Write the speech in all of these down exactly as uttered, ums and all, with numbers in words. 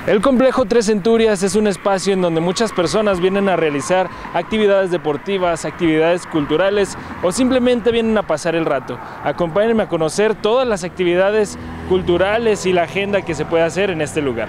El complejo Tres Centurias es un espacio en donde muchas personas vienen a realizar actividades deportivas, actividades culturales o simplemente vienen a pasar el rato. Acompáñenme a conocer todas las actividades culturales y la agenda que se puede hacer en este lugar.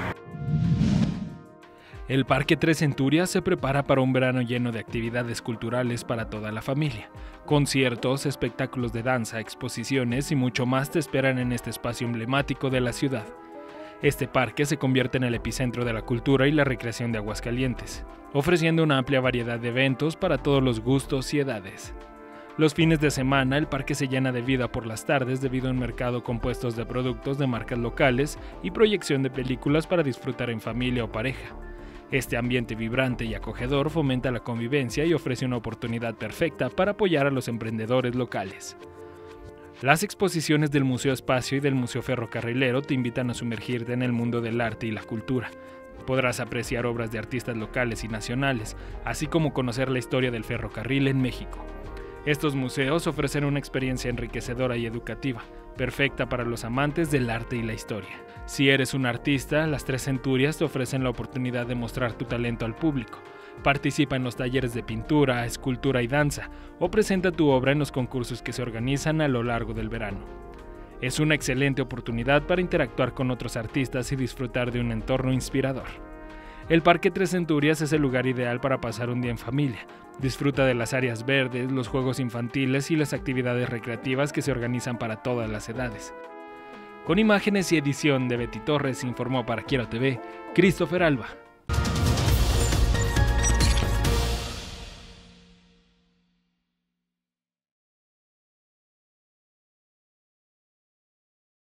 El Parque Tres Centurias se prepara para un verano lleno de actividades culturales para toda la familia. Conciertos, espectáculos de danza, exposiciones y mucho más te esperan en este espacio emblemático de la ciudad. Este parque se convierte en el epicentro de la cultura y la recreación de Aguascalientes, ofreciendo una amplia variedad de eventos para todos los gustos y edades. Los fines de semana el parque se llena de vida por las tardes debido a un mercado compuesto de productos de marcas locales y proyección de películas para disfrutar en familia o pareja. Este ambiente vibrante y acogedor fomenta la convivencia y ofrece una oportunidad perfecta para apoyar a los emprendedores locales. Las exposiciones del Museo Espacio y del Museo Ferrocarrilero te invitan a sumergirte en el mundo del arte y la cultura. Podrás apreciar obras de artistas locales y nacionales, así como conocer la historia del ferrocarril en México. Estos museos ofrecen una experiencia enriquecedora y educativa, perfecta para los amantes del arte y la historia. Si eres un artista, las Tres Centurias te ofrecen la oportunidad de mostrar tu talento al público. Participa en los talleres de pintura, escultura y danza, o presenta tu obra en los concursos que se organizan a lo largo del verano. Es una excelente oportunidad para interactuar con otros artistas y disfrutar de un entorno inspirador. El Parque Tres Centurias es el lugar ideal para pasar un día en familia. Disfruta de las áreas verdes, los juegos infantiles y las actividades recreativas que se organizan para todas las edades. Con imágenes y edición de Betty Torres, informó para Quiero T V, Christopher Alba.